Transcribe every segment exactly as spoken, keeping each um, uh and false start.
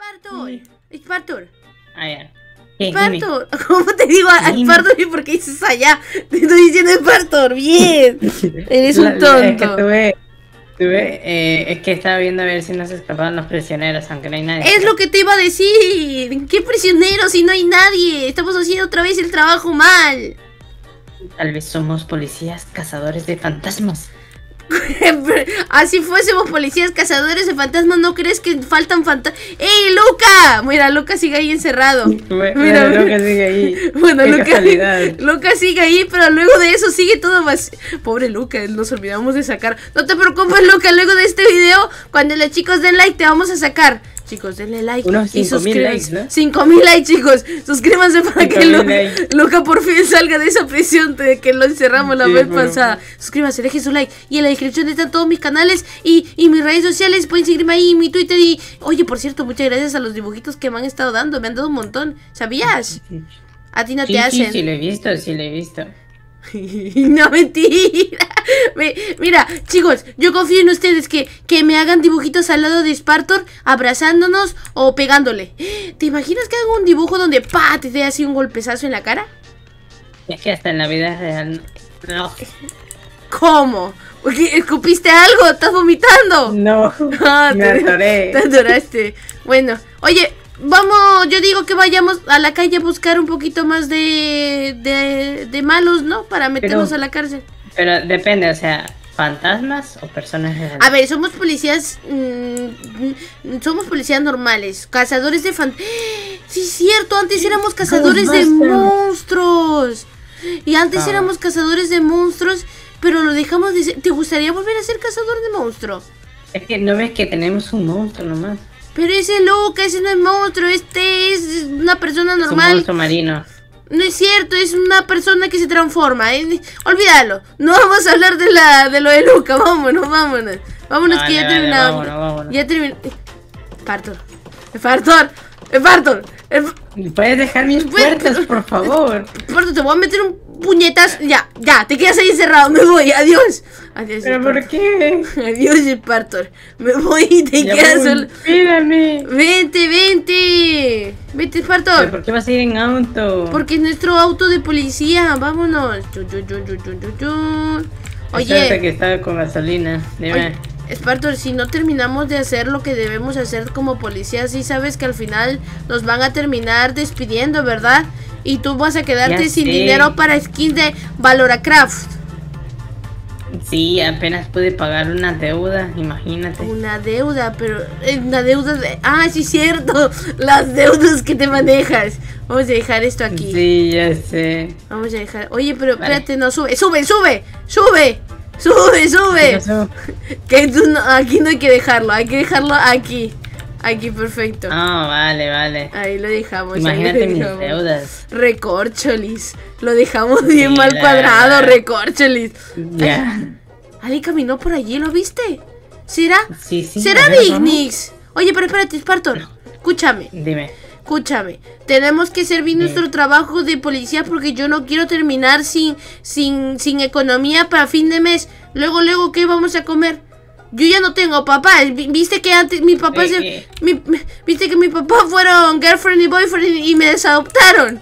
Spartor, Spartor. Ah, ya. ¿Qué? Spartor, ¿cómo te digo a Dime. Spartor y por qué dices allá? Te estoy diciendo Spartor, bien. Eres un La- la- tonto. Es que tuve, tuve, eh, es que estaba viendo a ver si nos escapaban los prisioneros, aunque no hay nadie. Es lo que te iba a decir. ¿Qué prisioneros si no hay nadie? Estamos haciendo otra vez el trabajo mal. Tal vez somos policías cazadores de fantasmas. Así fuésemos policías cazadores de fantasmas, ¿no crees que faltan fantasmas? ¡Ey, Luca! Mira, Luca sigue ahí encerrado. Mira, Mira, Luca sigue ahí. Bueno, Qué Luca, casualidad. Luca sigue ahí, pero luego de eso sigue todo más. Pobre Luca, nos olvidamos de sacar. No te preocupes, Luca, luego de este video, cuando los chicos den like, te vamos a sacar. Chicos, denle like. Unos y cinco mil suscríbanse. likes, ¿no? cinco mil likes, chicos. Suscríbanse para cinco que mil Luca, likes. Luca por fin salga de esa prisión de que lo encerramos la Sí, vez bueno. pasada. Suscríbanse, dejen su like. Y en la descripción están todos mis canales y, y mis redes sociales. Pueden seguirme ahí, mi Twitter. Y oye, por cierto, muchas gracias a los dibujitos que me han estado dando. Me han dado un montón. ¿Sabías? A ti no Sí, te sí, hacen. sí lo he visto, sí lo he visto. No, mentira. Me- Mira, chicos, yo confío en ustedes que, que me hagan dibujitos al lado de Spartor, abrazándonos o pegándole. ¿Te imaginas que haga un dibujo donde pa te dé así un golpezazo en la cara? Es que hasta en la vida real. No. ¿Cómo? Porque escupiste algo, estás vomitando. No. Ah, Me te- atoré. Te atoraste. Bueno, oye, vamos, yo digo que vayamos a la calle a buscar un poquito más de, de, de malos, ¿no? Para meternos Pero- a la cárcel. Pero depende, o sea, ¿fantasmas o personas reales? A ver, somos policías. mm, mm, somos policías normales. Cazadores de fan. Sí, es cierto. Antes éramos cazadores de Ghostbusters. monstruos. Y antes Ah. éramos cazadores de monstruos. Pero lo dejamos de ser. ¿Te gustaría volver a ser cazador de monstruos? Es que no ves que tenemos un monstruo nomás. Pero ese Luca, ese no es monstruo. Este es una persona Es un normal. monstruo marino. No es cierto, es una persona que se transforma. ¿eh? Olvídalo. No vamos a hablar de la de lo de Luca. Vámonos, vámonos. Vámonos que Vale, ya vale, terminamos. vámonos, vámonos. Ya terminó. Espartor. Espartor. Espartor. Esp- ¿Puedes dejar mis Pues- puertas, por favor? Espartor, te voy a meter un puñetazo. Ya, ya, te quedas ahí encerrado. Me voy. Adiós. Adiós. ¿Pero Espartor. por qué? Adiós, Espartor. Me voy y te Ya quedas voy, solo. Espérame. Vente, vente. Vente, ¿Pero Espartor. por qué vas a ir en auto? Porque es nuestro auto de policía. Vámonos. Chun, chun, chun, chun, chun, chun, chun. Espérate Oye, que estaba con gasolina. Dime. oye, Spartor, si no terminamos de hacer lo que debemos hacer como policías, sí sabes que al final nos van a terminar despidiendo, ¿verdad? Y tú vas a quedarte Ya sin sé. dinero para skins de Valoracraft. Sí, apenas pude pagar una deuda, imagínate. Una deuda, pero eh, una deuda de... Ah, sí, cierto. Las deudas que te manejas. Vamos a dejar esto aquí. Sí, ya sé. Vamos a dejar... Oye, pero Vale. espérate, no, sube, sube, sube, sube. Sube, ¿Qué sube. pasó? Que tú no- aquí no hay que dejarlo, hay que dejarlo aquí. Aquí, perfecto. Ah, vale, vale. Ahí lo dejamos. ahí Imagínate lo mis dejamos. deudas. Recorcholis. Lo dejamos bien Sí, mal la cuadrado, verdad. Recorcholis. Ya. Ali caminó por allí, ¿lo viste? ¿Será? Sí, sí. ¿Será a ver, Big vamos. Nix? Oye, pero espérate, Spartor. Escúchame, Dime. escúchame. Tenemos que servir Dime. nuestro trabajo de policía porque yo no quiero terminar sin, sin, sin economía para fin de mes. Luego, luego, ¿qué vamos a comer? Yo ya no tengo papá. Vi- Viste que antes mi papá Eh, se, eh. mi- mi- viste que mi papá fueron girlfriend y boyfriend y me desadoptaron.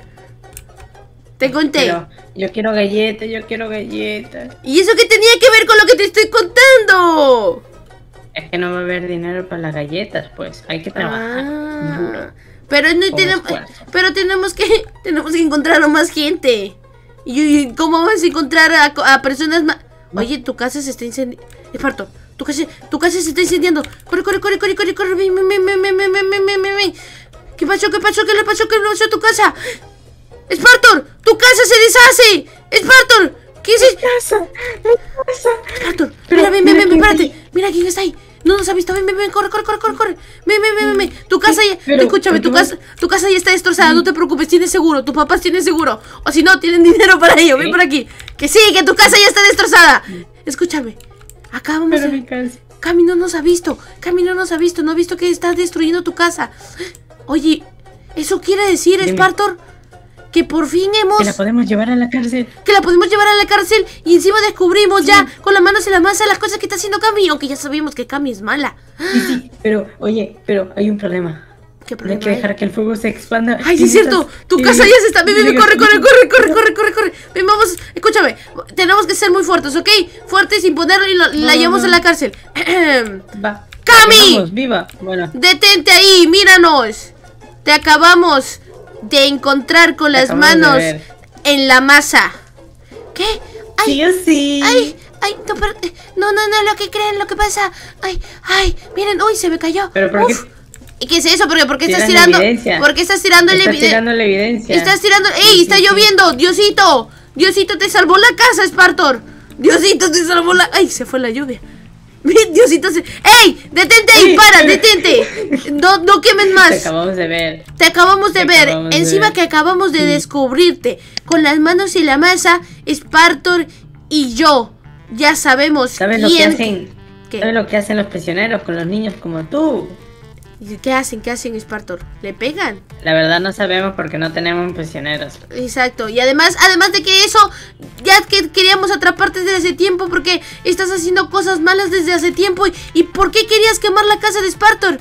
Te conté. Pero yo quiero galletas, yo quiero galletas. ¿Y eso qué tenía que ver con lo que te estoy contando? Es que no va a haber dinero para las galletas, pues. Hay que trabajar Ah, duro. pero no Con tenemos, esfuerzo. pero tenemos que tenemos que encontrar a más gente. ¿Y, y cómo vas a encontrar a, a personas más? Oye, tu casa se está incendiando. Esparto, tu casa, tu casa se está incendiando. Corre, corre, corre, corre, corre, corre. Ven, ven, ven, ven, ven, ven, ven, ven, ven, ven, ven. ¿Qué pasó? ¿Qué pasó? ¿Qué le pasó? ¿Qué le pasó a tu casa? Spartor, tu casa se deshace. Spartor, ¿qué es eso? Casa, mi casa. Spartor, Pero, mira, ven, ven, mira ven, quién espérate. hay. Mira quién está ahí. No nos ha visto. Ven, ven, ven, corre, corre, corre, corre, corre. Ven, ven, ven, ven, ven. Tu casa ya. Pero, Escúchame, tu ¿por qué casa, tu casa ya está destrozada. No te preocupes, tienes seguro. Tus papás tienen seguro. O si no, tienen dinero para ello. Ven ¿Sí? por aquí. Que sí, que tu casa ya está destrozada. Escúchame. Acá vamos Pero a. mi casa. Cami no nos ha visto. Cami no nos ha visto. No ha visto que estás destruyendo tu casa. Oye, ¿eso quiere decir, Dime. Spartor? Que por fin hemos... Que la podemos llevar a la cárcel. que la podemos llevar a la cárcel y encima descubrimos ya con las manos en la masa las cosas que está haciendo Cami, aunque ya sabíamos que Cami es mala. Sí, sí. Pero, oye, pero hay un problema. ¿Qué Hay problema que hay? dejar que el fuego se expanda. ¡Ay, sí es cierto! ¡Tu casa ya se está! ¡Ven, ven, ven! ¡Corre, corre, corre, corre, corre, corre, corre! Ven, vamos, escúchame. Tenemos que ser muy fuertes, ¿ok? Fuertes sin ponerlo y lo- la No, llevamos no. a la cárcel. Va. ¡Cami! Vamos, viva. Bueno. ¡Detente ahí! ¡Míranos! Te acabamos de encontrar con las acabamos de manos ver. en la masa. ¿Qué? ¡Ay! Sí o sí. ¡Ay! ¡Ay! No, pero- no, no, no, lo que creen, lo que pasa. ¡Ay! ¡Ay! Miren, uy, se me cayó. Pero ¿por qué Uf. ¿Y qué es eso? ¿Por qué, ¿Por qué estás tiras la tirando? evidencia? ¿Por qué estás tirando la Estás evidencia? tirando la evidencia. Estás tirando. ¡Ey! Sí, ¡Está sí, sí. lloviendo! ¡Diosito! ¡Diosito te salvó la casa, Spartor! ¡Diosito te salvó la. ¡Ay! Se fue la lluvia. Diosito se. ¡Ey! ¡Detente ahí! Sí. ¡Para! ¡Detente! No, no quemes Te más. acabamos de ver. Te acabamos de Te ver. acabamos de Encima ver. que acabamos de Sí. descubrirte. Con las manos en la masa, Spartor y yo. Ya sabemos ¿Sabes lo que quién. hacen? ¿Qué? ¿Sabes lo que hacen los prisioneros con los niños como tú? ¿Qué hacen? ¿Qué hacen, Spartor? ¿Le pegan? La verdad no sabemos porque no tenemos prisioneros. Exacto, y además, además de que eso, ya que queríamos atraparte desde hace tiempo porque estás haciendo cosas malas desde hace tiempo. ¿Y, y por qué querías quemar la casa de Spartor?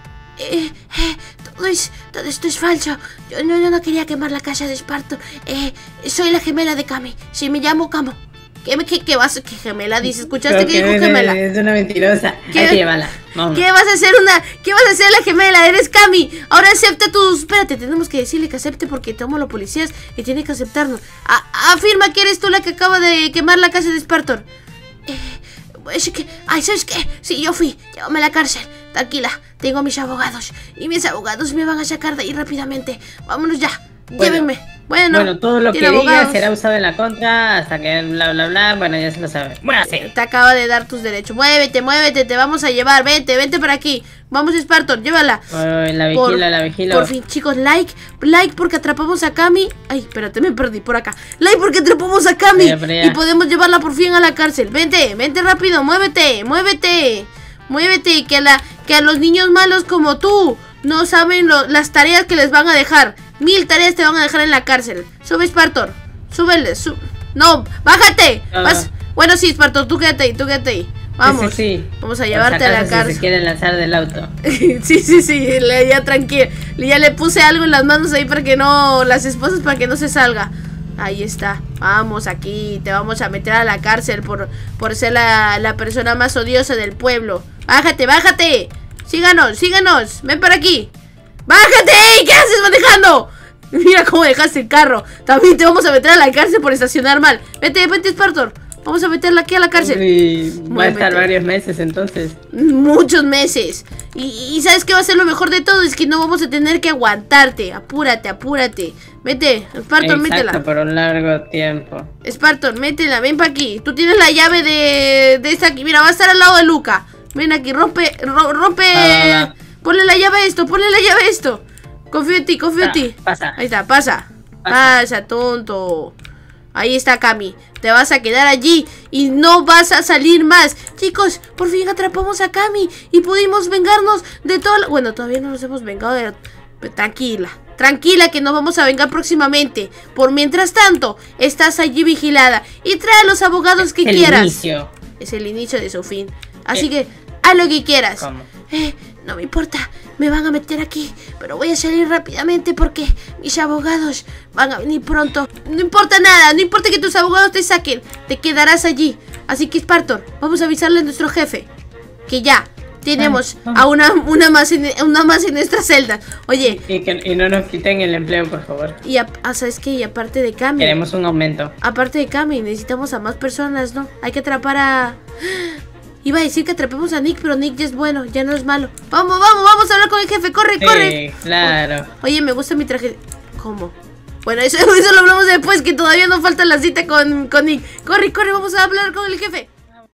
Eh, eh, todo, es, todo esto es falso. Yo no, yo no quería quemar la casa de Spartor. Eh, soy la gemela de Cami. Sí, me llamo Camo. ¿Qué, qué, qué vas? ¿Qué gemela dice? ¿Escuchaste Creo que dijo es- gemela? Es una mentirosa. ¿Qué? Hay que llevarla. Vamos. ¿Qué vas a hacer una? ¿Qué vas a hacer la gemela? Eres Cami. Ahora acepta tus. Espérate, tenemos que decirle que acepte porque tomo los policías y tiene que aceptarnos. A- afirma que eres tú la que acaba de quemar la casa de Spartor. Eh, es que. Ay, ¿sabes qué? Sí, yo fui. Llévame a la cárcel. Tranquila, tengo mis abogados. Y mis abogados me van a sacar de ahí rápidamente. Vámonos ya. Bueno. Llévenme. Bueno, Bueno, todo lo que tiene diga abogados. será usado en la contra hasta que bla bla bla. Bueno, ya se lo sabe. Muévase. Te acaba de dar tus derechos. Muévete, muévete, te vamos a llevar. Vente, vente para aquí. Vamos, Spartor, llévala. Ay, la Por- vigila, la vigila. Por fin, chicos, like, like porque atrapamos a Cami. Ay, espérate, me perdí por acá. Like porque atrapamos a Cami Por allá, por allá. y podemos llevarla por fin a la cárcel. Vente, vente rápido, muévete, muévete. Muévete, que a, la, que a los niños malos como tú no saben lo- las tareas que les van a dejar. Mil tareas te van a dejar en la cárcel. Sube, Spartor. Súbele, su No, bájate. Ah. Vas- Bueno, sí, Spartor, tú quédate ahí, tú quédate ahí. Vamos. Sí, sí, sí. Vamos a Por llevarte si a la acaso, Si cárcel. se quiere lanzar del auto. Sí, sí, sí, le- ya tranquilo. Ya le puse algo en las manos ahí para que no, las esposas para que no se salga. Ahí está. Vamos aquí, te vamos a meter a la cárcel por, por ser la, la persona más odiosa del pueblo. Bájate, bájate. Síganos, síganos. Ven para aquí. Bájate, ¿qué haces manejando? Mira cómo dejaste el carro. También te vamos a meter a la cárcel por estacionar mal. Vete, vete, Spartor. Vamos a meterla aquí a la cárcel. Y va a Muévete. estar varios meses entonces. Muchos meses. Y, y ¿sabes qué va a ser lo mejor de todo? Es que no vamos a tener que aguantarte. Apúrate, apúrate. Vete, Spartor, Exacto, métela. por un largo tiempo. Spartor, métela, ven pa' aquí. Tú tienes la llave de, de esta aquí. Mira, va a estar al lado de Luca. Ven aquí, rompe, ro- rompe. Va, va, va. Ponle la llave a esto, ponle la llave a esto. Confío en ti, confío en Ah, ti. pasa. Ahí está, pasa. Pasa. Pasa, tonto. Ahí está, Cami. Te vas a quedar allí y no vas a salir más. Chicos, por fin atrapamos a Cami y pudimos vengarnos de todo. La... Bueno, todavía no nos hemos vengado de... Pero tranquila, tranquila que nos vamos a vengar próximamente. Por mientras tanto, estás allí vigilada y trae a los abogados que El quieras. inicio. Es el inicio de su fin. Así Eh. que, haz lo que quieras. ¿Cómo? Eh, no me importa, me van a meter aquí, pero voy a salir rápidamente porque mis abogados van a venir pronto. No importa nada, no importa que tus abogados te saquen, te quedarás allí. Así que, Spartor, vamos a avisarle a nuestro jefe que ya tenemos Vamos, vamos. a una, una, más en, una más en nuestra celda. Oye, Y, que, y no nos quiten el empleo, por favor. y a- ah, ¿sabes qué? Y aparte de Cami, Queremos un aumento. aparte de Cami, necesitamos a más personas, ¿no? Hay que atrapar a... Iba a decir que atrapemos a Nick, pero Nick ya es bueno, ya no es malo. Vamos, vamos, vamos a hablar con el jefe, corre, corre. Sí, claro. Oye, me gusta mi traje. ¿Cómo? Bueno, eso, eso lo hablamos después, que todavía no falta la cita con, con Nick. Corre, corre, vamos a hablar con el jefe.